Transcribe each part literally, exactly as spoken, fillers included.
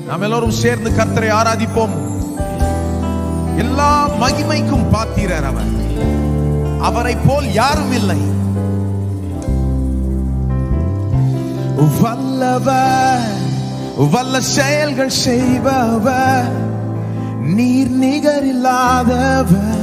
நாம் எல்லோரும் சேர்ந்து கர்த்தரை ஆராதிப்போம். எல்லா மகிமைக்கும் பாத்திரர் அவர். அவரை போல் யாரும் இல்லை. வல்லவர், வல்ல செயல்கள் செய்பவர், நீர் நிகரில்லாதவர்,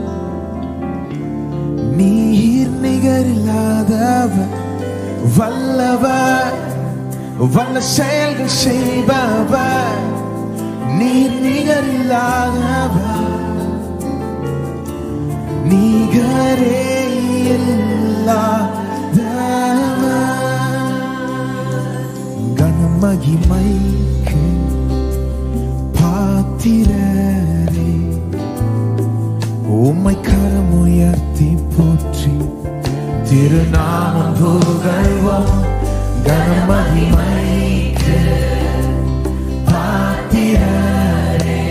நீர் நிகரில்லாதவர். வல்லவர், வல்ல செயல்கள் செய்பவர், நீர் நிகரில்லாதவர், நிகரே இல்லாதவர். கனமகிமைக்கு பாத்திரரே, உம்மை கரமுயர்த்தி போற்றி திருநாமம் புகழ்வோம். கனமகிமைக்கு பாத்திரரே,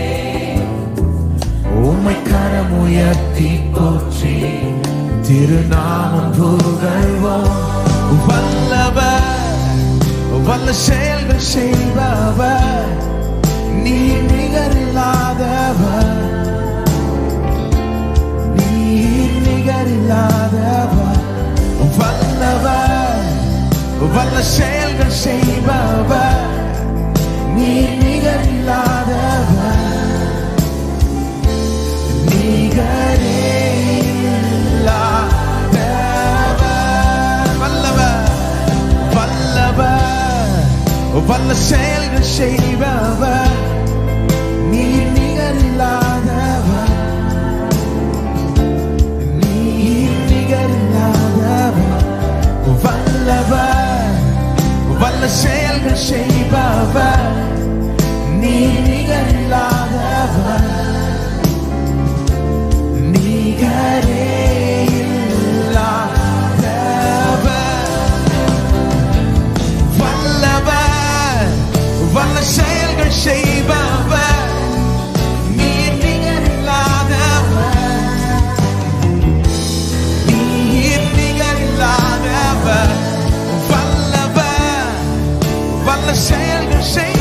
உம்மை கரமுயர்த்தி போற்றி திருநாமம் புகழ்வோம். வல்லவர், வல்ல செயல்கள் செய்பவர், நீர் நிகரில்லாதவர், நீர் நிகரில்லாதவர். வல்லவர், வல்ல செயல்கள் செய்பவர், நீர் நிகரில்லாதவர், நிகரே இல்லாதவர். வல்லவர், வல்லவர், வல்ல செயல்கள் செய்பவர், நீர் நிகரில்லாதவர், நீர் நிகரில்லாதவர். வல்லவர், வல்ல செயல்கள் செய்பவர், நீர் நிகரில்லாதவர், நிகரே வல்ல செயல்கள் செய்பவர், நீர் நிகரில்லாதவர், நீர் நிகரில்லாதவர். வல்லவர், வல்ல செயல்கள் செய்பவர்,